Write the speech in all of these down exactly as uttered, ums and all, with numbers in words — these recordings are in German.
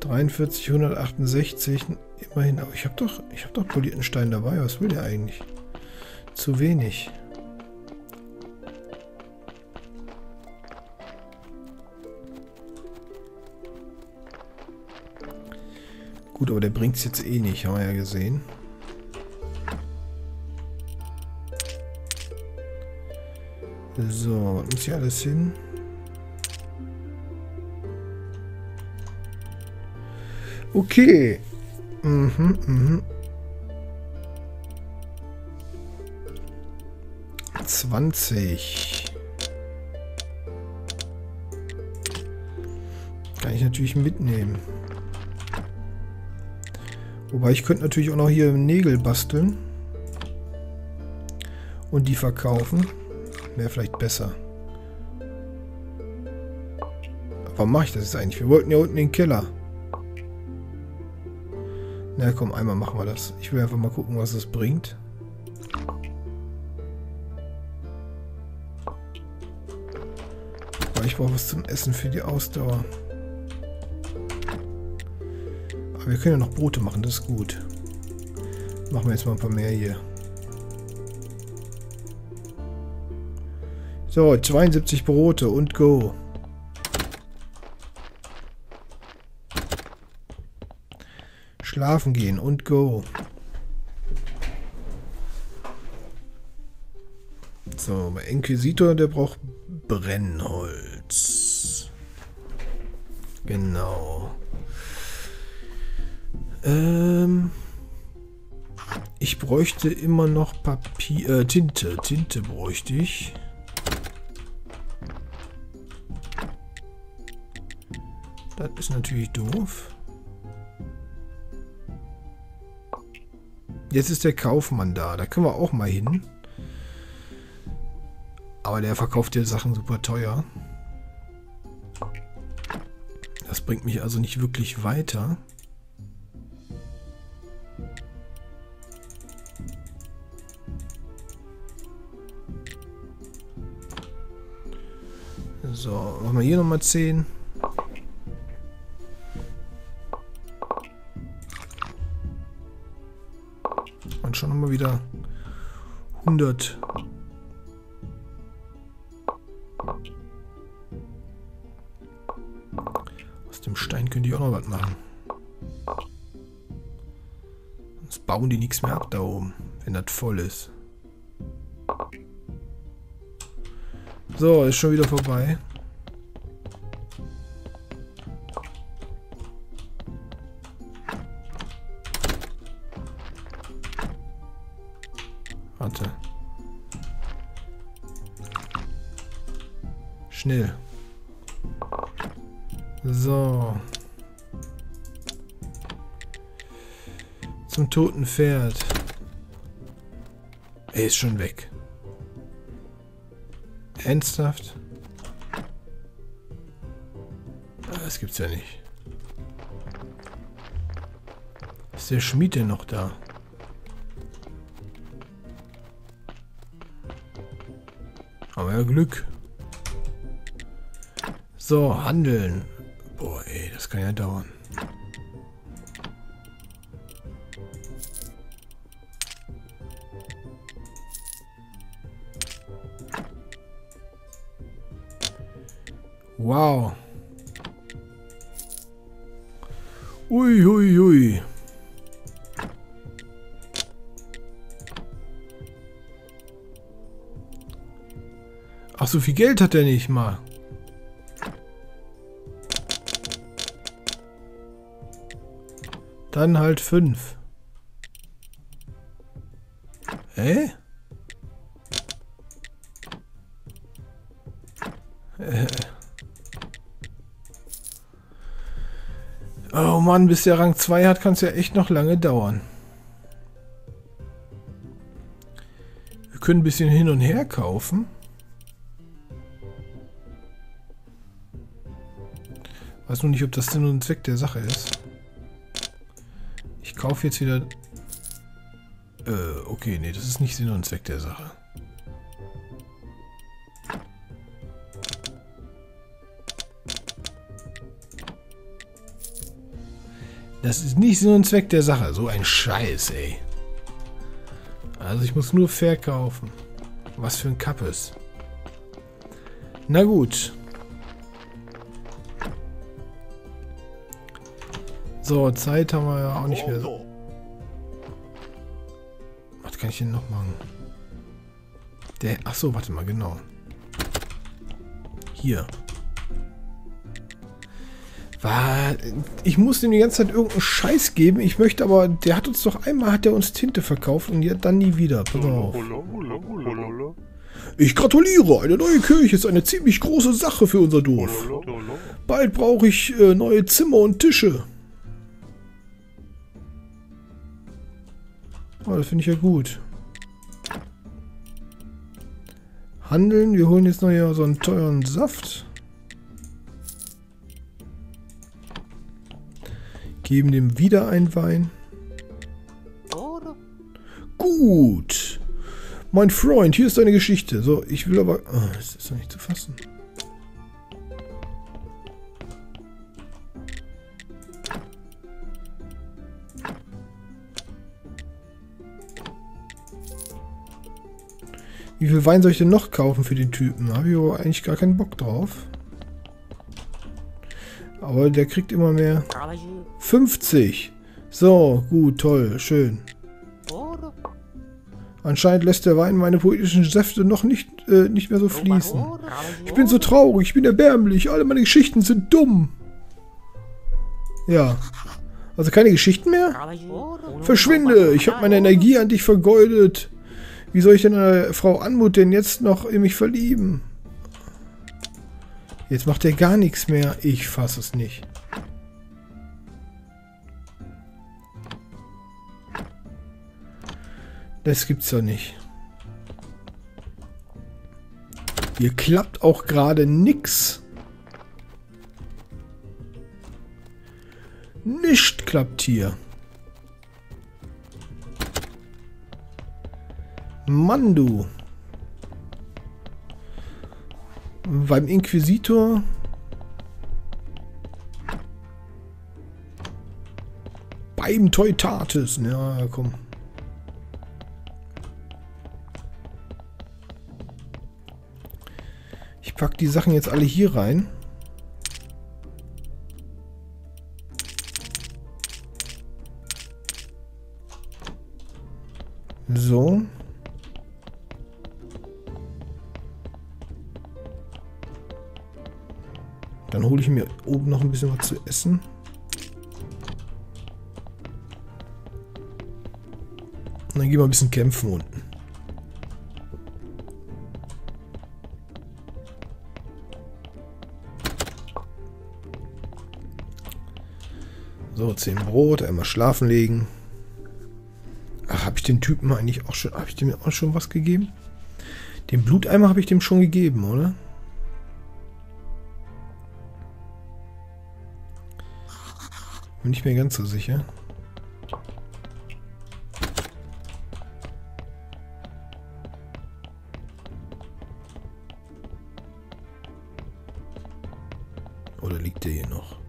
dreiundvierzig, hundertachtundsechzig. Immerhin. Aber ich habe doch, ich habe doch polierten Stein dabei. Was will der eigentlich? Zu wenig. Gut, aber der bringt es jetzt eh nicht, haben wir ja gesehen. So, was muss hier alles hin? Okay. Mhm, mhm. zwanzig. Kann ich natürlich mitnehmen. Wobei ich könnte natürlich auch noch hier Nägel basteln. Und die verkaufen. Wäre vielleicht besser. Aber warum mache ich das jetzt eigentlich? Wir wollten ja unten in den Keller. Na komm, einmal machen wir das. Ich will einfach mal gucken, was das bringt. Aber ich brauche was zum Essen für die Ausdauer. Aber wir können ja noch Brote machen, das ist gut. Machen wir jetzt mal ein paar mehr hier. So, zweiundsiebzig Brote und go. Schlafen gehen und go. So, mein Inquisitor, der braucht Brennholz. Genau. Ähm, ich bräuchte immer noch Papier, äh, Tinte. Tinte bräuchte ich. Das ist natürlich doof. Jetzt ist der Kaufmann da. Da können wir auch mal hin. Aber der verkauft ja Sachen super teuer. Das bringt mich also nicht wirklich weiter. So, machen wir hier nochmal zehn. Und schon nochmal wieder hundert. Aus dem Stein können die auch noch was machen. Sonst bauen die nichts mehr ab da oben, wenn das voll ist. So, ist schon wieder vorbei. Warte. Schnell. So. Zum toten Pferd. Er ist schon weg. Ernsthaft? Das gibt's ja nicht. Ist der Schmied denn noch da? Aber ja Glück. So, handeln. Boah, ey, das kann ja dauern. Wow. Ui, ui, ui. Ach, so viel Geld hat er nicht mal. Dann halt fünf. Hä? Äh. Oh Mann, bis der Rang zwei hat, kann es ja echt noch lange dauern. Wir können ein bisschen hin und her kaufen. Weiß nur nicht, ob das Sinn und Zweck der Sache ist. Ich kaufe jetzt wieder... Äh, okay, nee, das ist nicht Sinn und Zweck der Sache. Das ist nicht Sinn und Zweck der Sache. So ein Scheiß, ey. Also ich muss nur verkaufen. Was für ein Kappes. Na gut. So, Zeit haben wir ja auch nicht mehr so. Was kann ich denn noch machen? Der. Ach so, warte mal, genau. Hier. War, ich muss ihm die ganze Zeit irgendeinen Scheiß geben. Ich möchte aber, der hat uns doch einmal, hat er uns Tinte verkauft und jetzt dann nie wieder. Pass auf. Ich gratuliere, eine neue Kirche ist eine ziemlich große Sache für unser Dorf. Bald brauche ich äh, neue Zimmer und Tische. Oh, das finde ich ja gut. Handeln, wir holen jetzt noch hier so einen teuren Saft. Geben dem wieder ein Wein. Gut. Mein Freund, hier ist deine Geschichte. So, ich will aber... Oh, das ist doch nicht zu fassen. Wie viel Wein soll ich denn noch kaufen für den Typen? Habe ich aber eigentlich gar keinen Bock drauf. Aber der kriegt immer mehr. fünfzig. So, gut, toll, schön. Anscheinend lässt der Wein meine poetischen Säfte noch nicht, äh, nicht mehr so fließen. Ich bin so traurig, ich bin erbärmlich, alle meine Geschichten sind dumm. Ja. Also keine Geschichten mehr? Verschwinde, ich habe meine Energie an dich vergeudet. Wie soll ich denn eine Frau Anmut denn jetzt noch in mich verlieben? Jetzt macht er gar nichts mehr. Ich fasse es nicht. Das gibt's doch nicht. Hier klappt auch gerade nix. Nicht klappt hier. Mann, du. Beim Inquisitor. Beim Teutates. Ja, komm. Ich pack die Sachen jetzt alle hier rein. So. Dann hole ich mir oben noch ein bisschen was zu essen. Und dann gehen wir ein bisschen kämpfen unten. So, zehn Brot, einmal schlafen legen. Ach, habe ich den Typen eigentlich auch schon... Habe ich dem auch schon was gegeben? Den Bluteimer habe ich dem schon gegeben, oder? Bin nicht mehr ganz so sicher. Oder liegt der hier noch?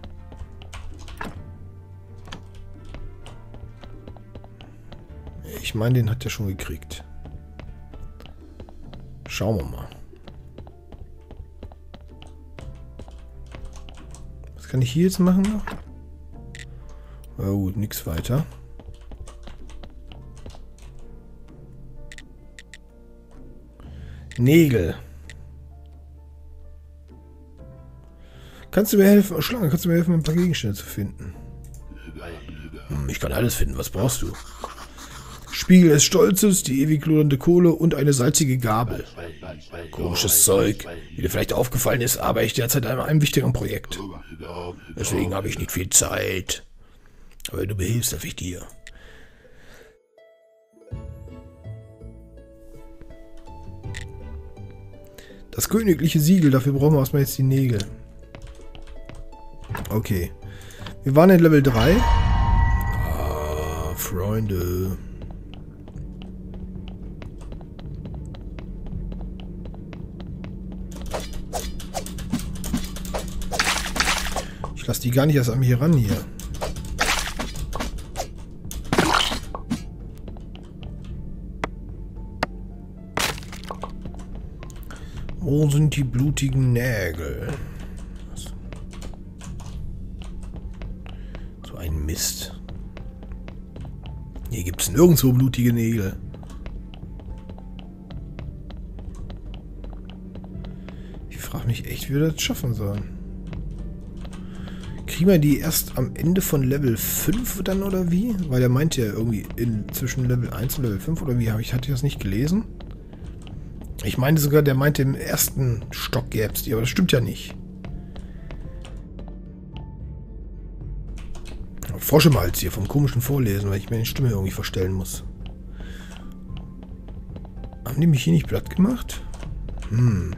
Ich meine, den hat er schon gekriegt. Schauen wir mal. Was kann ich hier jetzt machen noch? Na gut, nichts weiter. Nägel. Kannst du mir helfen? Schlange, kannst du mir helfen, ein paar Gegenstände zu finden? Hm, ich kann alles finden. Was brauchst du? Spiegel des Stolzes, die ewig lodernde Kohle und eine salzige Gabel. Komisches Zeug. Wie dir vielleicht aufgefallen ist, arbeite ich derzeit an einem wichtigen Projekt. Deswegen habe ich nicht viel Zeit. Aber wenn du mir hilfst, helfe ich dir. Das königliche Siegel, dafür brauchen wir erstmal jetzt die Nägel. Okay. Wir waren in Level drei. Ah, Freunde. Ich lasse die gar nicht erst an mich ran hier. Wo sind die blutigen Nägel? Was? So ein Mist. Hier gibt es nirgendwo blutige Nägel. Ich frage mich echt, wie wir das schaffen sollen. Kriegen wir die erst am Ende von Level fünf dann oder wie? Weil er meinte ja irgendwie in, zwischen Level eins und Level fünf oder wie? Hab ich, hatte ich das nicht gelesen? Ich meinte sogar, der meinte im ersten Stock gäbe es die, aber das stimmt ja nicht. Forsche mal jetzt hier vom komischen Vorlesen, weil ich mir die Stimme irgendwie verstellen muss. Haben die mich hier nicht platt gemacht? Hm.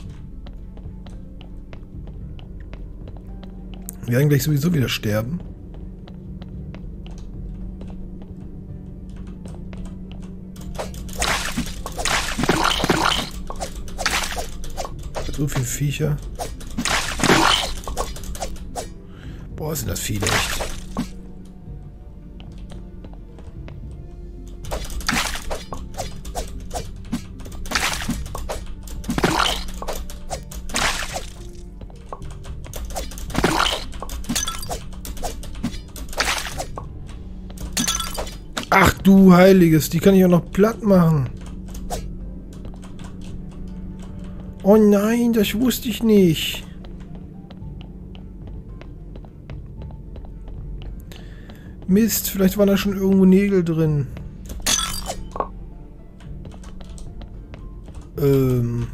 Wir werden gleich sowieso wieder sterben. So viele Viecher. Boah, sind das viele, echt. Ach du Heiliges, die kann ich auch noch platt machen. Oh nein, das wusste ich nicht. Mist, vielleicht waren da schon irgendwo Nägel drin. Ähm.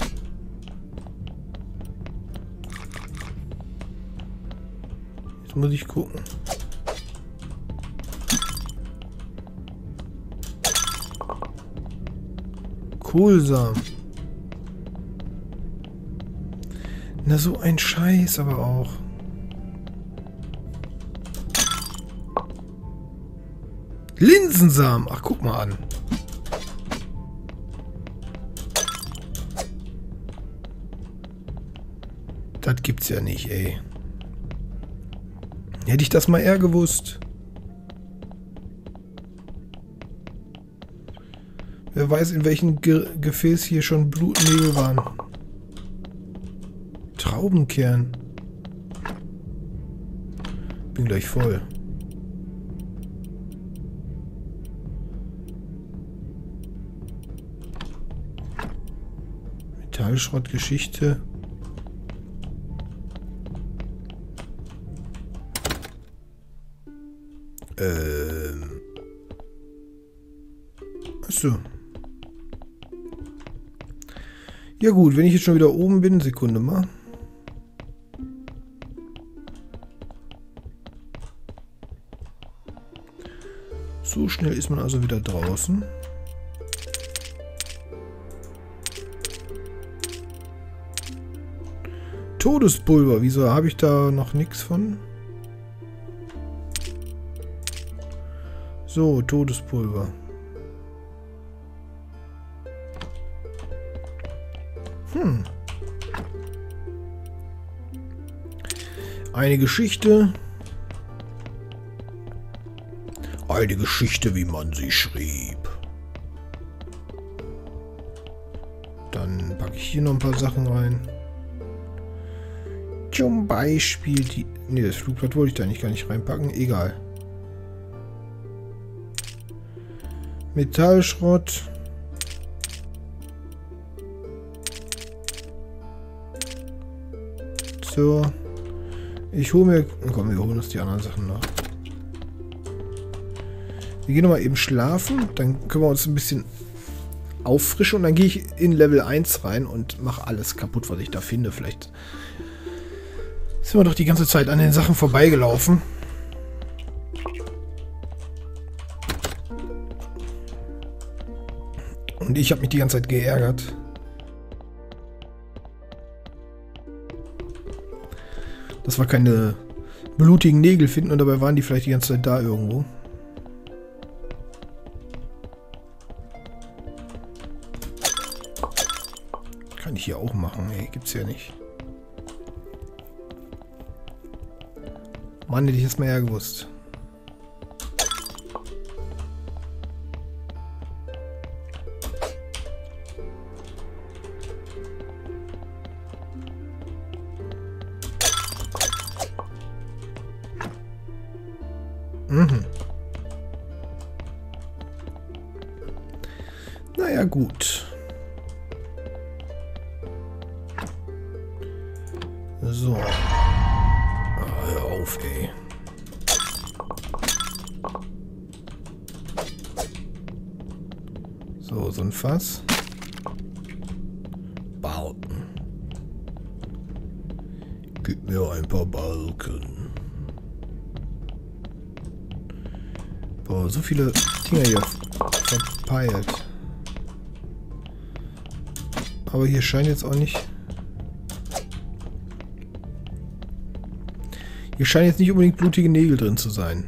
Jetzt muss ich gucken. Kohlsamen. Na, so ein Scheiß aber auch. Linsensamen. Ach, guck mal an. Das gibt's ja nicht, ey. Hätte ich das mal eher gewusst. Wer weiß, in welchem Ge Gefäß hier schon Blutnägel waren. Traubenkern. Bin gleich voll. Metallschrottgeschichte. Ähm. Achso. Ja gut, wenn ich jetzt schon wieder oben bin, Sekunde mal. So schnell ist man also wieder draußen. Todespulver, wieso habe ich da noch nichts von? So, Todespulver. Hm. Eine Geschichte. Eine Geschichte, wie man sie schrieb. Dann packe ich hier noch ein paar Sachen rein. Zum Beispiel die... Ne, das Flugblatt wollte ich da nicht gar nicht reinpacken. Egal. Metallschrott. So. Ich hole mir... Komm, wir holen uns die anderen Sachen noch. Wir gehen nochmal eben schlafen. Dann können wir uns ein bisschen auffrischen. Und dann gehe ich in Level eins rein und mache alles kaputt, was ich da finde. Vielleicht sind wir doch die ganze Zeit an den Sachen vorbeigelaufen. Und ich habe mich die ganze Zeit geärgert. Dass wir keine blutigen Nägel finden und dabei waren die vielleicht die ganze Zeit da irgendwo. Kann ich hier auch machen, ey, gibt's ja nicht. Mann, hätte ich das mal ja gewusst. Mhm. Naja, gut. So. Ah, hör auf, ey. So, so ein Fass. Balken. Gib mir ein paar Balken. Boah, so viele Dinger hier verpeilt. Aber hier scheint jetzt auch nicht... Hier scheinen jetzt nicht unbedingt blutige Nägel drin zu sein.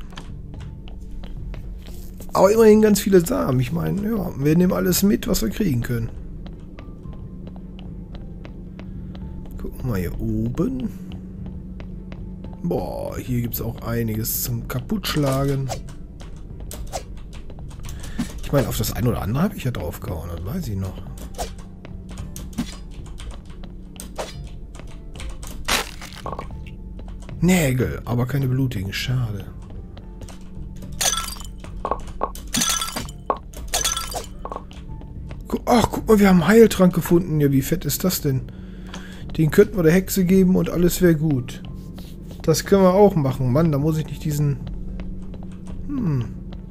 Aber immerhin ganz viele Samen. Ich meine, ja, wir nehmen alles mit, was wir kriegen können. Gucken wir mal hier oben. Boah, hier gibt es auch einiges zum Kaputtschlagen. Ich meine, auf das eine oder andere habe ich ja draufgehauen, das weiß ich noch. Nägel, aber keine blutigen. Schade. Ach, guck mal, wir haben einen Heiltrank gefunden. Ja, wie fett ist das denn? Den könnten wir der Hexe geben und alles wäre gut. Das können wir auch machen. Mann, da muss ich nicht diesen... Hm...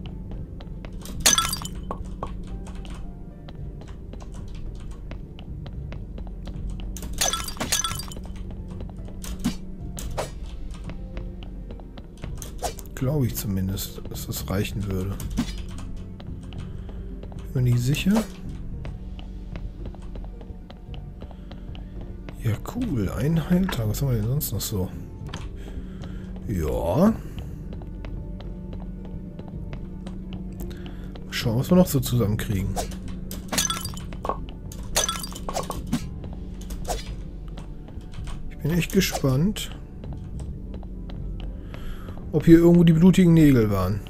Glaube ich zumindest, dass das reichen würde. Bin mir nicht sicher. Ja, cool. Ein Heiltag. Was haben wir denn sonst noch so? Ja. Schauen, was wir noch so zusammenkriegen. Ich bin echt gespannt, ob hier irgendwo die blutigen Nägel waren.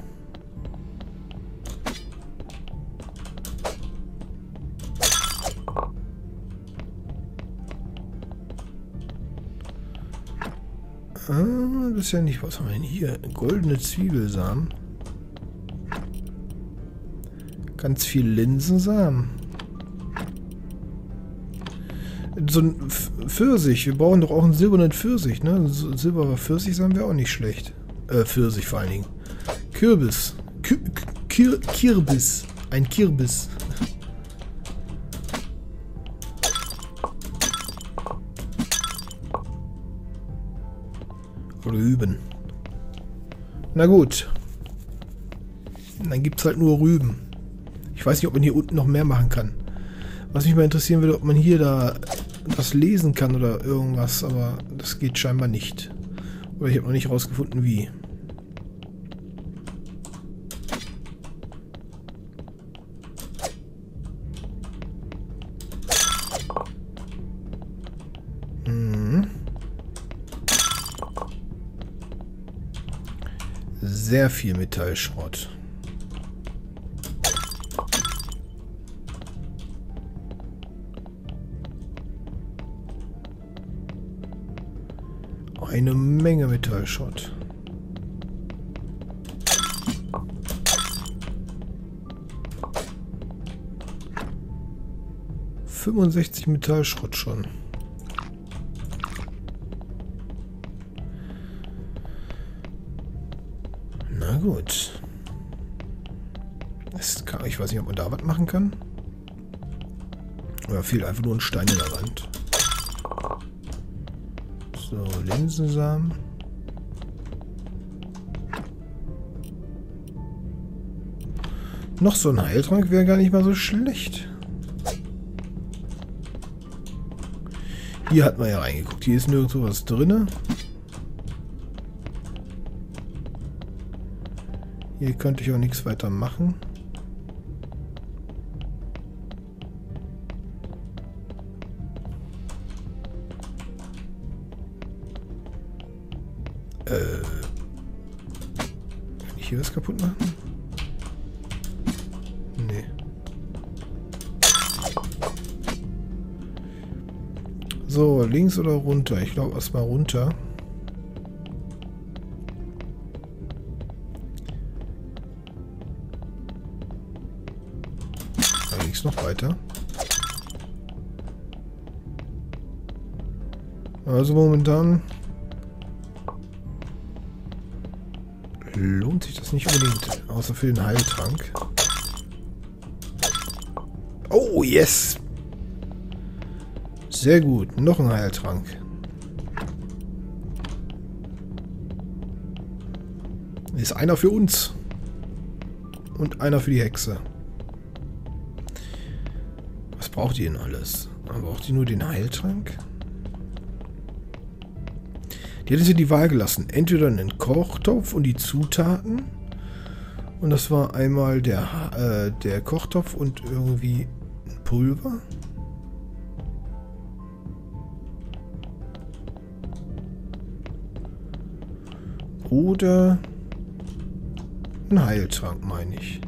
Ah, das ist ja nicht... Was haben wir denn hier? Goldene Zwiebelsamen. Ganz viel Linsensamen. So ein Pfirsich. Wir brauchen doch auch einen silbernen Pfirsich, ne? Silberer Pfirsichsamen wäre auch nicht schlecht. Äh, Pfirsich vor allen Dingen. Kürbis. Kü Kir Kirbis. Ein Kirbis. Rüben. Na gut. Dann gibt es halt nur Rüben. Ich weiß nicht, ob man hier unten noch mehr machen kann. Was mich mal interessieren würde, ob man hier da das lesen kann oder irgendwas, aber das geht scheinbar nicht. Oder ich habe noch nicht rausgefunden, wie. Hm. Sehr viel Metallschrott. Eine Menge Metallschrott. fünfundsechzig Metallschrott schon. Na gut. Das kann, ich weiß nicht, ob man da was machen kann. Oder fehlt einfach nur ein Stein in der Wand. So, Linsensamen. Noch so ein Heiltrank wäre gar nicht mal so schlecht. Hier hat man ja reingeguckt. Hier ist nirgendwo was drin. Hier könnte ich auch nichts weiter machen. Äh. Kann ich hier was kaputt machen? Nee. So, links oder runter? Ich glaube erstmal runter. es noch weiter. Also momentan lohnt sich das nicht unbedingt, außer für den Heiltrank. Oh, yes! Sehr gut, noch ein Heiltrank. Ist einer für uns. Und einer für die Hexe. Was braucht ihr denn alles? Braucht ihr nur den Heiltrank? Die hätten sie die Wahl gelassen. Entweder einen Kochtopf und die Zutaten. Und das war einmal der, äh, der Kochtopf und irgendwie ein Pulver. Oder ein Heiltrank, meine ich.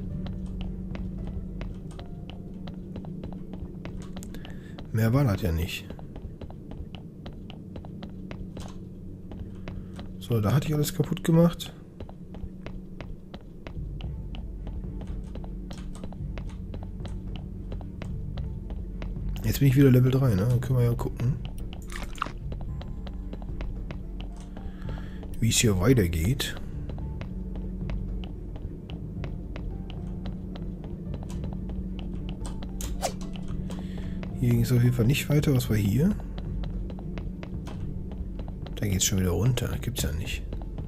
Mehr war das ja nicht. So, da hatte ich alles kaputt gemacht. Jetzt bin ich wieder Level drei, ne? Dann können wir ja gucken, wie es hier weitergeht. Hier ging es auf jeden Fall nicht weiter. Was war hier? Da geht es schon wieder runter. Gibt's ja nicht.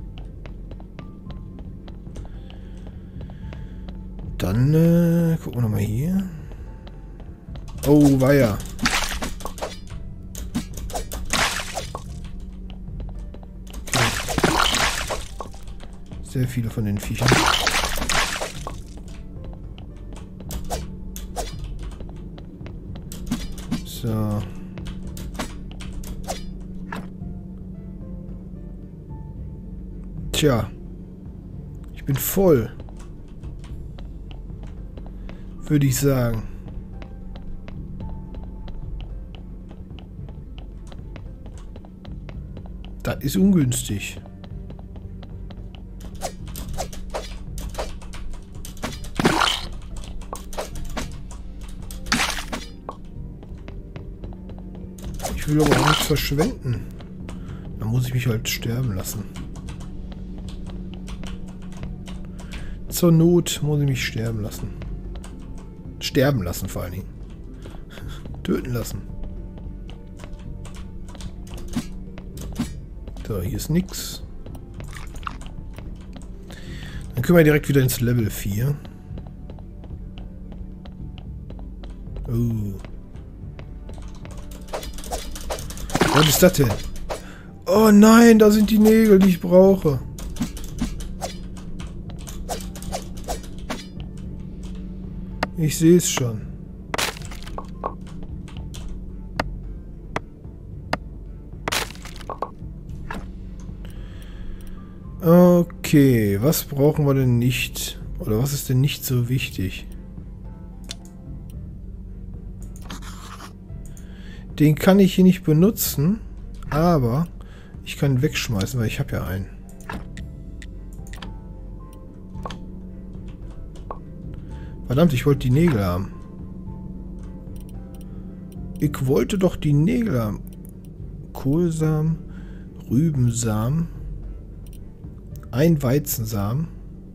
Dann äh, gucken wir nochmal hier. Oh, weia. Okay. Sehr viele von den Viechern. So. Tja. Ich bin voll. Würde ich sagen. Das ist ungünstig. Ich will aber auch nichts verschwenden. Dann muss ich mich halt sterben lassen. Zur Not muss ich mich sterben lassen. Sterben lassen vor allen Dingen. Töten lassen. So, hier ist nix. Dann können wir direkt wieder ins Level vier. Oh. Was ist das denn? Oh nein, da sind die Nägel, die ich brauche. Ich sehe es schon. Okay, was brauchen wir denn nicht? Oder was ist denn nicht so wichtig? Den kann ich hier nicht benutzen, aber ich kann ihn wegschmeißen, weil ich habe ja einen. Verdammt, ich wollte die Nägel haben. Ich wollte doch die Nägel haben. Kohlsamen, Rübensamen, ein Weizensamen.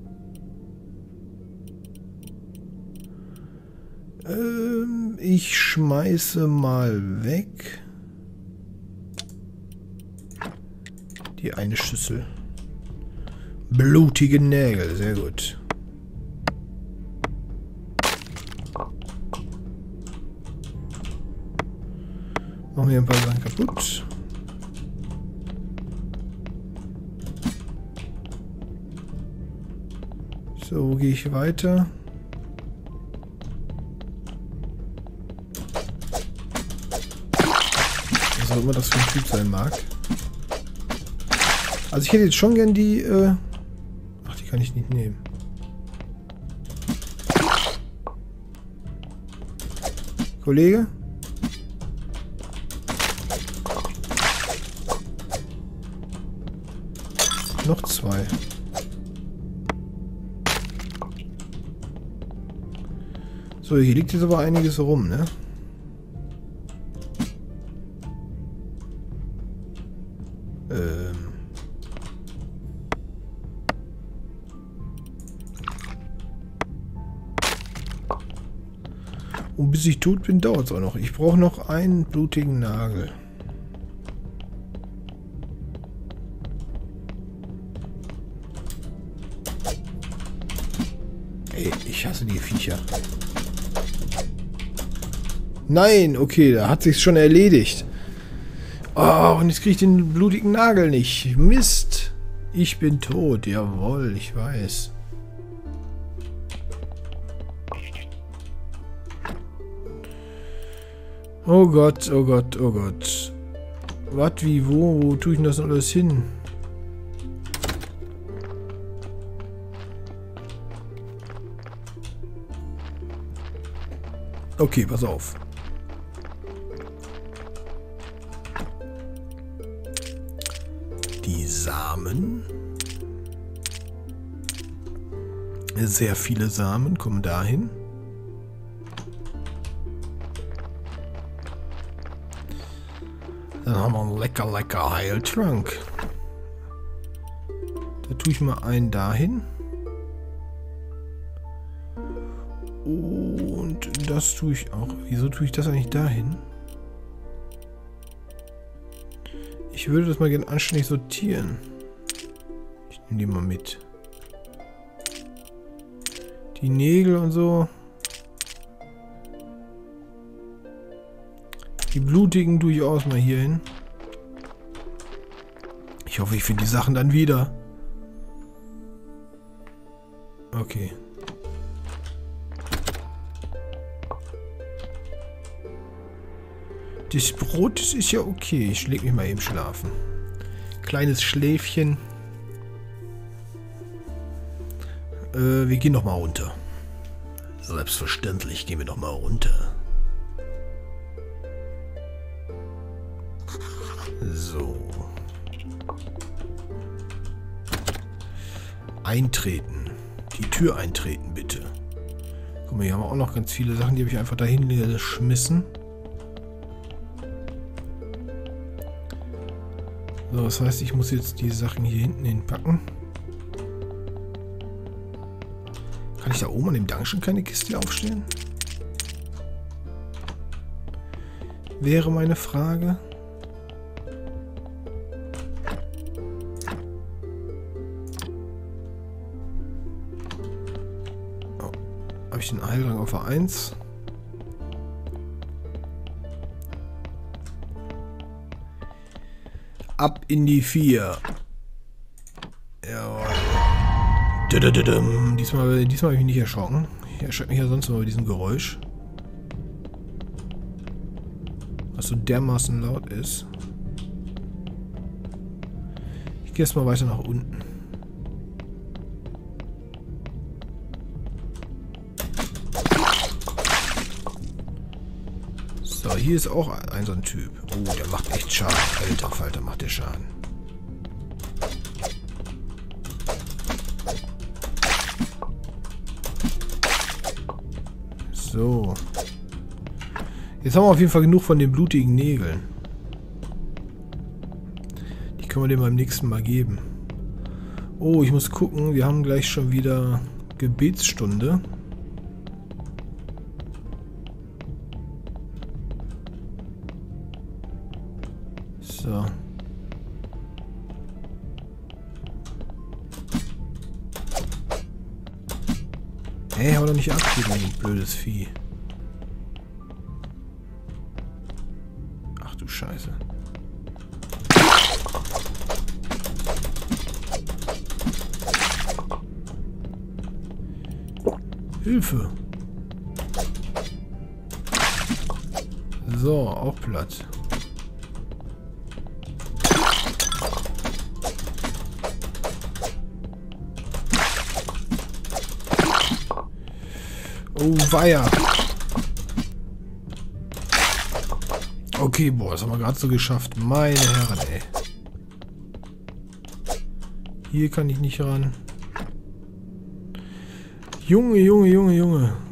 Ähm, ich schmeiße mal weg. Die eine Schüssel. Blutige Nägel, sehr gut. Machen wir ein paar Sachen kaputt. So, wo gehe ich weiter? Was auch immer das für ein Typ sein mag. Also ich hätte jetzt schon gern die... Äh Ach, die kann ich nicht nehmen. Kollege? Noch zwei. So, hier liegt jetzt aber einiges rum, ne? Ähm. Und bis ich tot bin, dauert es auch noch. Ich brauche noch einen blutigen Nagel. Ey, ich hasse die Viecher. Nein, okay, da hat sich's schon erledigt. Oh, und jetzt kriege ich den blutigen Nagel nicht. Mist. Ich bin tot. Jawohl, ich weiß. Oh Gott, oh Gott, oh Gott. Was, wie, wo? Wo tue ich denn das alles hin? Okay, pass auf. Die Samen. Sehr viele Samen kommen dahin. Dann haben wir einen lecker, lecker Heiltrank. Da tue ich mal einen dahin. Und das tue ich auch. Wieso tue ich das eigentlich dahin? Ich würde das mal gerne anständig sortieren. Ich nehme die mal mit. Die Nägel und so. Die blutigen tue ich auch mal hier hin. Ich hoffe, ich finde die Sachen dann wieder. Okay. Das Brot, das ist ja okay. Ich leg mich mal eben schlafen. Kleines Schläfchen. Äh, wir gehen noch mal runter. Selbstverständlich gehen wir noch mal runter. So. Eintreten. Die Tür eintreten, bitte. Guck mal, hier haben wir auch noch ganz viele Sachen, die habe ich einfach dahin geschmissen. So, das heißt, ich muss jetzt die Sachen hier hinten hinpacken. Kann ich da oben an dem Dungeon keine Kiste aufstellen? Wäre meine Frage. Oh, habe ich den Heilrang auf eins? Ab in die vier. Jawohl. Diesmal, diesmal habe ich mich nicht erschrocken. Ich erschrecke mich ja sonst immer bei diesem Geräusch. Was so dermaßen laut ist. Ich gehe erstmal weiter nach unten. So, hier ist auch ein so ein Typ. Oh, der macht echt Schaden. Alter Falter, macht der Schaden. So. Jetzt haben wir auf jeden Fall genug von den blutigen Nägeln. Die können wir dem beim nächsten Mal geben. Oh, ich muss gucken. Wir haben gleich schon wieder Gebetsstunde. So. Ey, hau doch nicht ab, du blödes Vieh. Ach du Scheiße. Hilfe. So, auch platt. Oh, weia. Okay, boah, das haben wir gerade so geschafft. Meine Herren, ey. Hier kann ich nicht ran. Junge, Junge, Junge, Junge.